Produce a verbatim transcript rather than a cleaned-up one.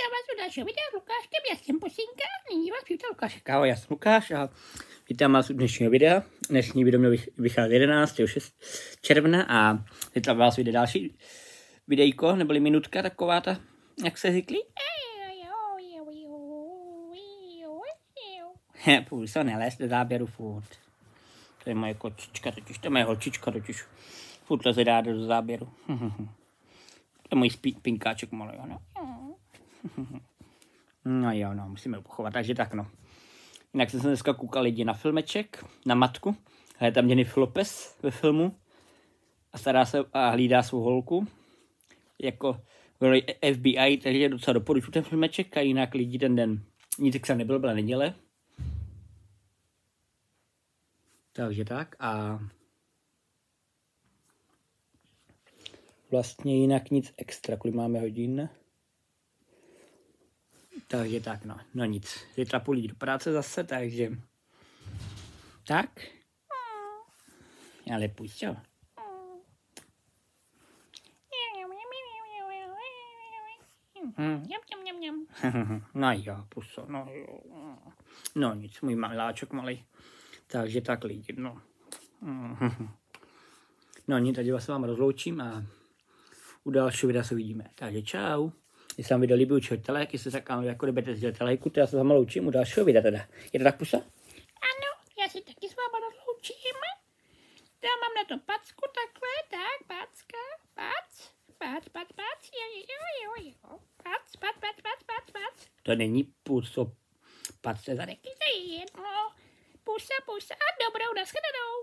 Vítám vás u dalšího videa s Lukáškem, já jsem Posinka, nyní vás přivítá Lukáš. Ahoj, já jsem Lukáš a vítám vás u dnešního videa. Dnešní video měl vycházet jedenáctého června a teď vás vyjde další videjko, neboli minutka taková ta, jak se říklí. Půjdu se nelez do záběru furt. To je moje kočička totiž, to je moje holčička totiž. Furt leze dát do záběru. To je můj pinkáček malý, ano. No jo, no, musíme ho pochovat, takže tak no. Jinak jsem se dneska koukal lidi na filmeček, na matku. Je tam Jennifer Lopez ve filmu a stará se a hlídá svou holku. Jako F B I, takže docela doporučuji ten filmeček a jinak lidi ten den nic extra nebylo, byla neděle. Takže tak a vlastně jinak nic extra, kolik máme hodin. Takže tak no, no nic. Zítra půjdu do práce zase, takže tak. Ale půjď, čo? No jo, puso, no jo. No nic, můj maláček malý. Takže tak lidi, no. No nic, takže vás s vámi rozloučím a u dalšího videa se uvidíme. Takže čau. Jestli vám video líbí, určitě like, jestli se kam jako nebudete sdělit lajku, to já se s vámi loučím u dalšího videa teda. Je to tak, pusa? Ano, já si taky s vámi rozloučím. Já mám na to packu takhle, tak, packa, pac, pac, pac, pac, jo, jo, jo, jo, pac, pac, pac, pac, pac, pac. To není puso, pac, to je zadek. To je jedno, pusa, pusa, dobrou, nashledanou.